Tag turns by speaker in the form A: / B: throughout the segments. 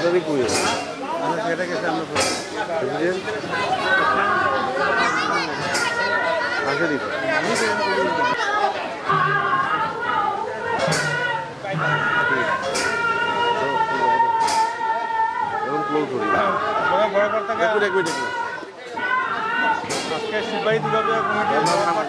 A: তারিখ পুজো
B: আমরা সেটা গেছে আমরা
A: বুঝলেন আসে দিত এবং ক্লোজ করি
B: বড় করতে আজকে শিববাড়ি দুর্গাপূজা কমিটির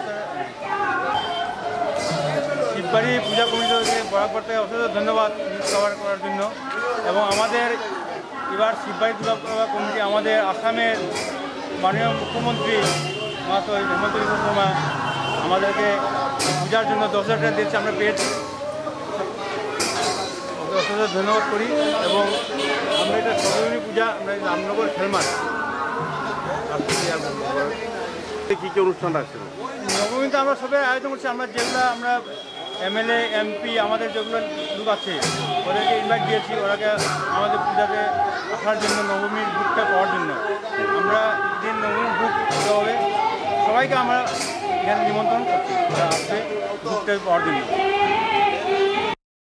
B: শিববাড়ি পূজা কমিটিকে বরাবর থেকে অসংখ্য ধন্যবাদ কভার করার জন্য এবং আমাদের এবার শিববাড়ি দুর্গাপূজা কমিটি আমাদের আসামের মাননীয় মুখ্যমন্ত্রী মহাশয় হেমন্ত বিশ্ব শর্মা আমাদেরকে পূজার জন্য 10,000 টাকা দিয়েছে আমরা পেয়েছি অসংখ্য ধন্যবাদ করি এবং আমরা এটা সর্বজনীন পূজা আমরা রামনগর খেলমাঠ
A: কি কি অনুষ্ঠান রাখছে
B: নবমীতে আমরা সবাই আয়োজন করছি আমরা যেগুলো আমরা এমএলএ এমপি আমাদের যেগুলো লোক আছে ওদেরকে ইনভাইট দিয়েছি ওরাকে আমাদের পূজাতে আসার জন্য নবমীর বুকটা পাওয়ার জন্য আমরা যে নবমীর বুক দেওয়া হবে সবাইকে আমরা এখানে নিমন্ত্রণ করছি ওরা আসবে বুকটা পাওয়ার জন্য